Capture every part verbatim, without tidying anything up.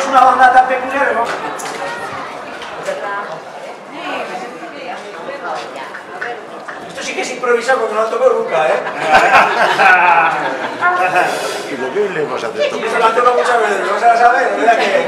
somos una banda tan peculiar, ¿no? Esto sí que es improvisado porque no lo toco nunca, ¿eh? ¿Y por qué le hemos hecho esto? Eso lo han tocado muchas veces, ¿no se la sabe? ¿No verdad que...?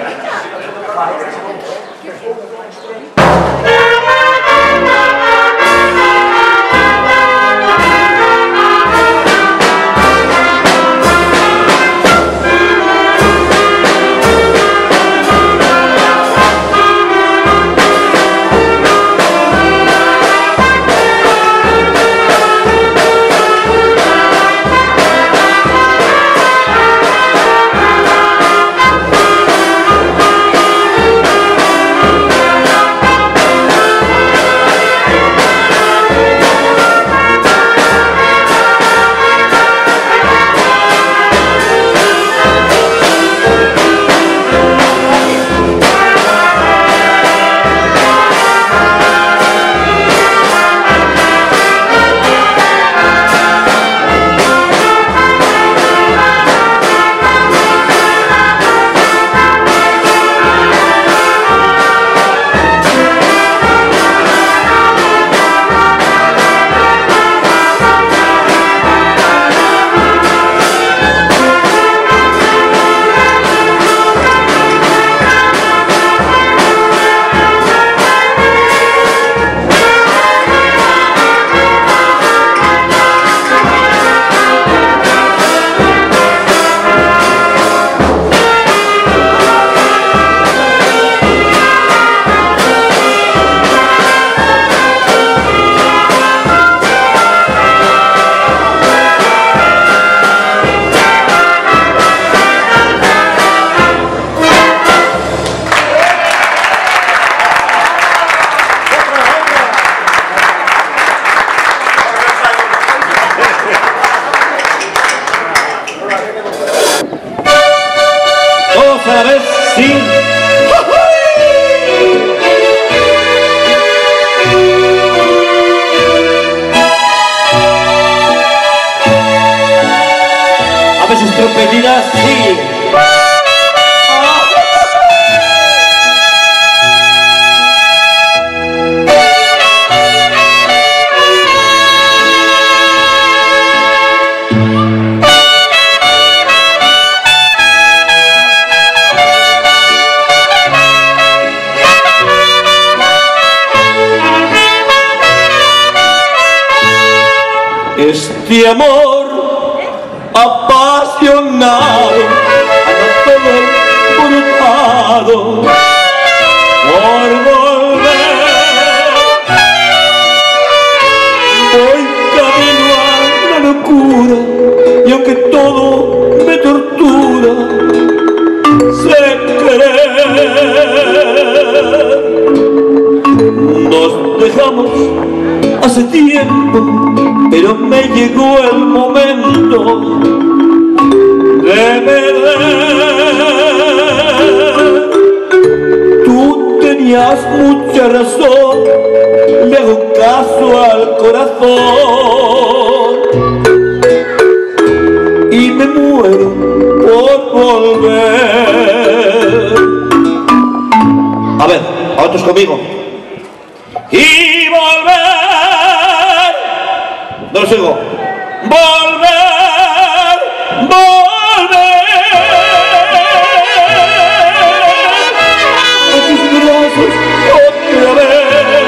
A ver, sí. A veces trompetinas, sí. Este amor apasionado, todo brutado por volver, voy camino a la locura y aunque todo me tortura, sé querer. Nos dejamos hace tiempo, pero me llegó el momento de perder. Tú tenías mucha razón, le hago caso al corazón y me muero por volver. A ver, a otros conmigo. Y volver. No lo sigo. Volver, volver a tus brazos otra vez.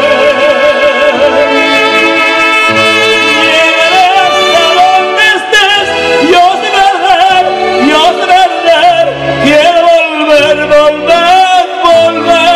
Llegarás a donde estés, Dios de perder, Dios de perder. Quiero volver, volver, volver.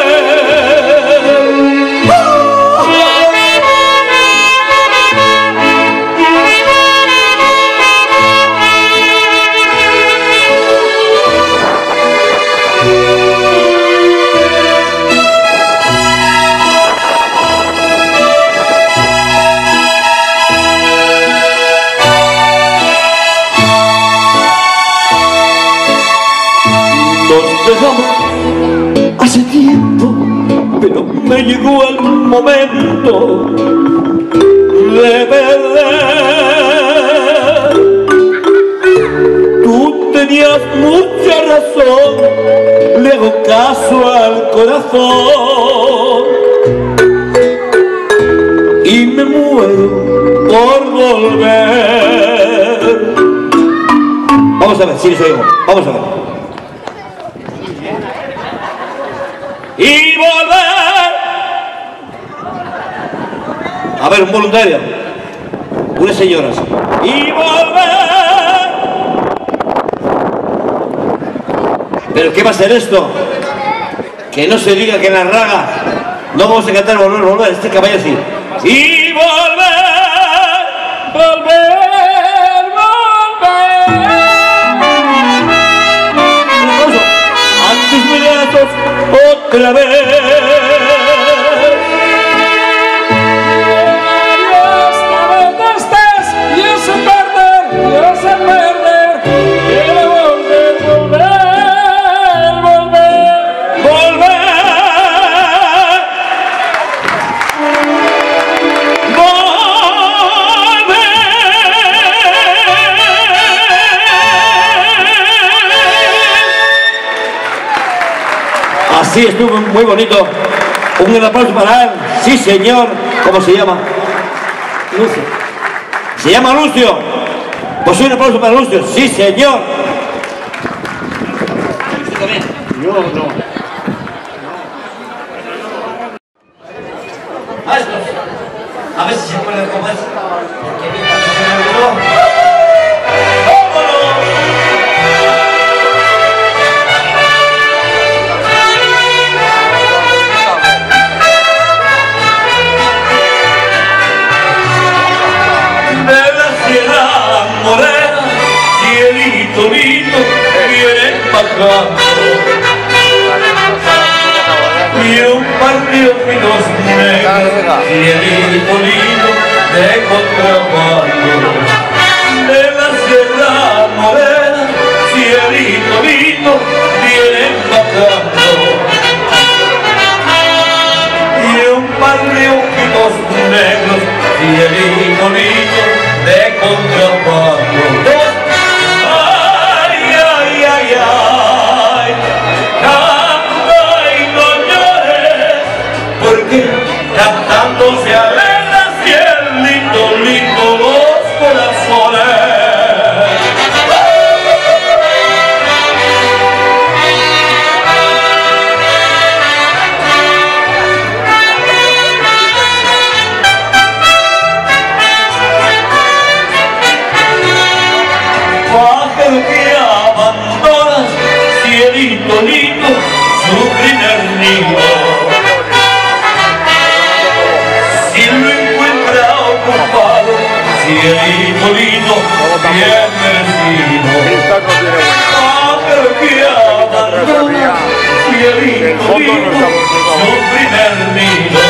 Nos dejamos hace tiempo, pero me llegó el momento de perder. Tú tenías mucha razón, le caso al corazón y me muero por volver. Vamos a ver, si les oímos, vamos a ver. Y volver. A ver, un voluntario, unas señoras. Y volver. ¿Pero qué va a ser esto? Que no se diga que en la raga no vamos a cantar volver, volver, este caballo así. Y volver, volver, volver. Antes brazos otra vez. Dios, donde estés, yo sé perder, yo sé perder. Quiero volver, volver. Así estuvo muy bonito. Un gran aplauso para él. Sí, señor. ¿Cómo se llama? Lucio. ¿Se llama Lucio? Pues un aplauso para Lucio. Sí, señor. ¿Usted también? Yo no. Maestros, a ver si se acuerdan cómo es. Porque mi paso se me olvidó. Morena, cielito lindo, viene bajando. Y un par de ojitos negros, cielito lindo, de contrabando. De la Sierra Morena, cielito lindo, viene bajando. Y un par de ojitos negros, cielito lindo, de contrabando. Ay, ay, ay, ay, canta y no llores, porque cantando se alegra cielito lindo los corazones. Que abandonas, cielito lindo, su primer nido. Si lo encuentra ocupado, cielito lindo, bien merecido. Pájaro que abandona, cielito lindo, su primer nido.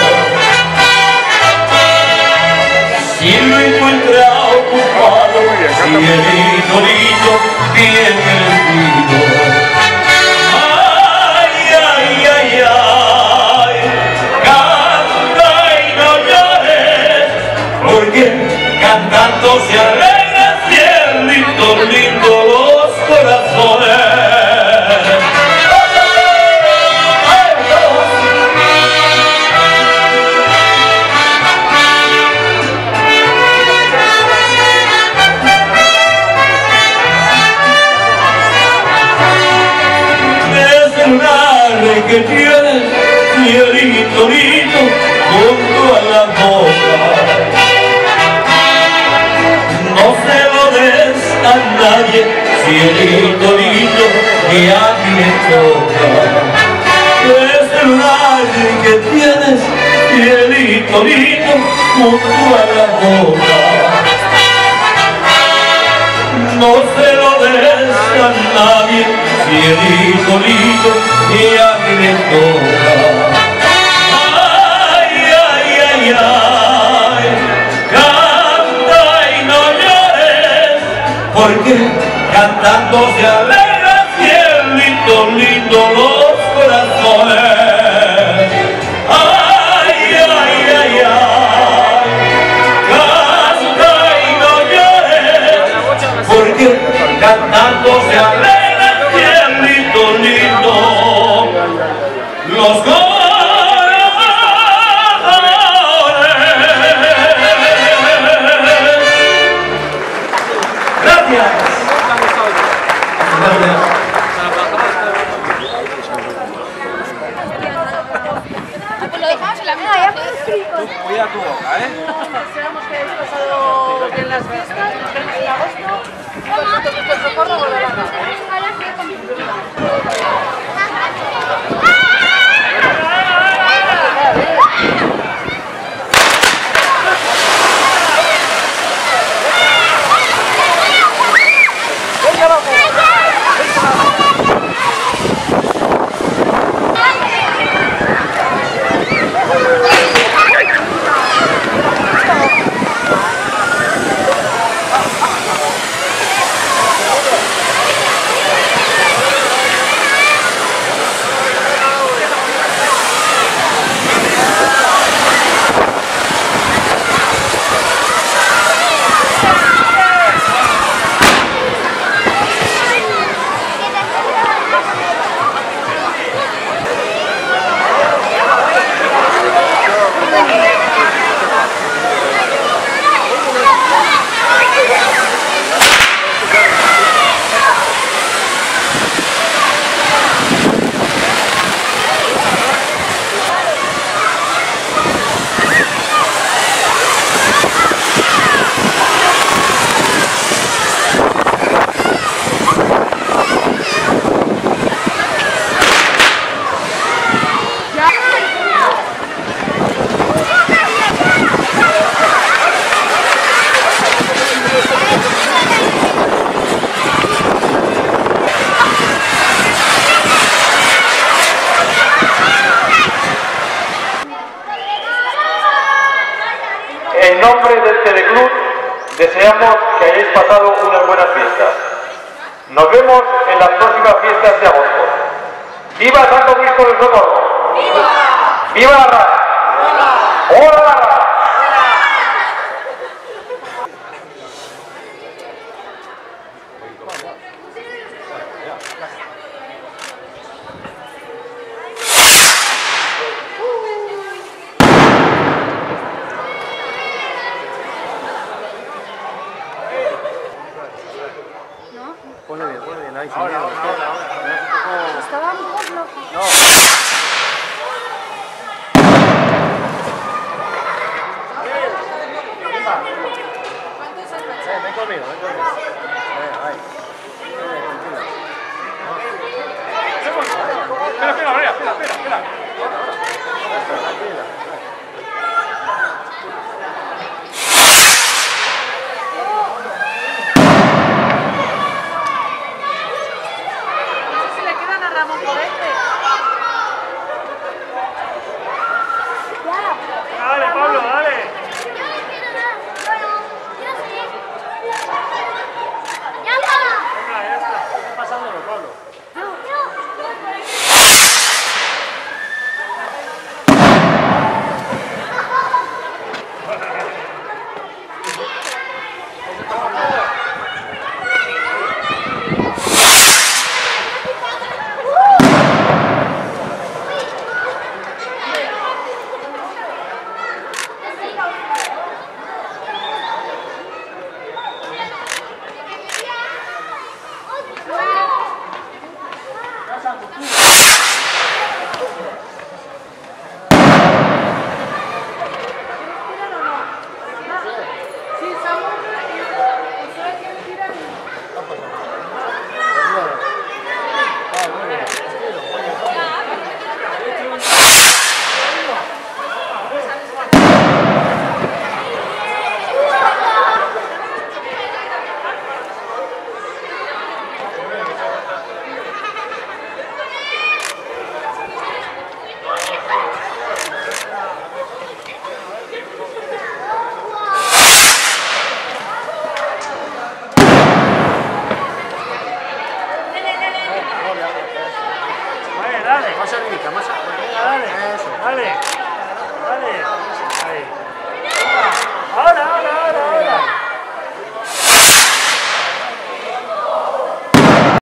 Si lo encuentra ocupado, cielito lindo, bien merecido. Ay, ay, ay, ay, canta y no llores, porque cantando se alegra cielito lindo los corazones. Que tienes, cielito lindo, junto a la boca. No se lo des a nadie, cielito lindo, que a mí me toca. Es el lugar que tienes, cielito lindo, junto a la boca. No se lo des a nadie, cielito lindo, y a mí me toca. Ay, ay, ay, ay, canta y no llores, porque cantando se alegra cielito lindo los corazones. Ay, ay, ay, ay, canta y no llores, porque cantando se alegra cielito lindo. nuestros corazones. Gracias. Gracias. Lo dejamos en la mesa. Cuida tu boca, ¿eh? Deseamos que hayáis pasado bien las fiestas, nos vemos en agosto y con tanto gusto el socorro volverá a casa. En nombre del Teleclub deseamos que hayáis pasado unas buenas fiestas. Nos vemos en las próximas fiestas de agosto. ¡Viva Santo Cristo del Socorro! ¡Viva! ¡Viva la Rara! ¡Viva! ¡Hola la Rara! Ponle bien, ponle bien, ahí sí. Ahora, ahora, ahora, ahora. Estaba un poco... No. Ven conmigo, ven conmigo. Ven, ahí.